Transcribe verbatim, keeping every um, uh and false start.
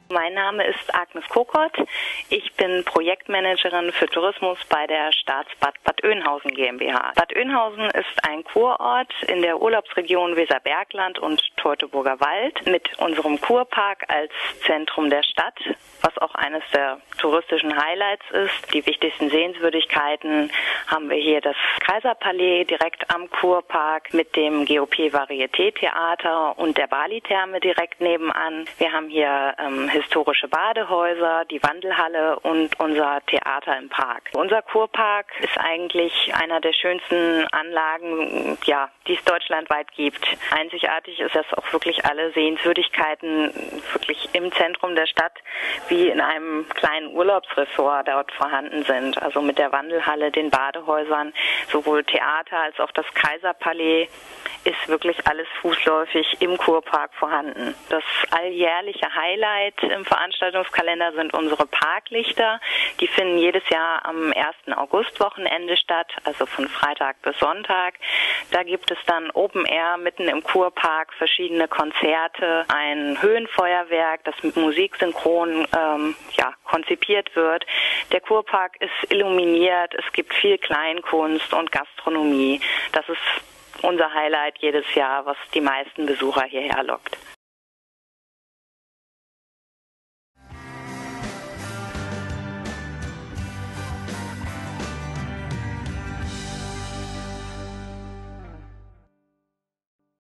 Mein Name ist Agnes Kokott. Ich bin Projektmanagerin für Tourismus bei der Staatsbad Bad Oeynhausen GmbH. Bad Oeynhausen ist ein Kurort in der Urlaubsregion Weserbergland und Teutoburger Wald mit unserem Kurpark als Zentrum der Stadt, was auch eines der touristischen Highlights ist. Die wichtigsten Sehenswürdigkeiten haben wir hier das Kaiserpalais direkt am Kurpark mit dem G O P Varieté Theater und der Bali-Therme direkt nebenan. Wir haben hier ähm, historische Badehäuser, die Wandelhalle und unser Theater im Park. Unser Kurpark ist eigentlich einer der schönsten Anlagen, ja, die es deutschlandweit gibt. Einzigartig ist, dass auch wirklich alle Sehenswürdigkeiten wirklich im Zentrum der Stadt wie in einem kleinen Urlaubsressort dort vorhanden sind. Also mit der Wandelhalle, den Badehäusern, sowohl Theater als auch das Kaiserpalais ist wirklich alles fußläufig im Kurpark vorhanden. Das alljährliche Highlight im Veranstaltungskalender sind unsere Parklichter. Die finden jedes Jahr am ersten August-Wochenende statt, also von Freitag bis Sonntag. Da gibt es dann Open Air mitten im Kurpark, verschiedene Konzerte, ein Höhenfeuerwerk, das mit Musik synchron ähm, ja, konzipiert wird. Der Kurpark ist illuminiert, es gibt viel Kleinkunst und Gastronomie. Das ist unser Highlight jedes Jahr, was die meisten Besucher hierher lockt.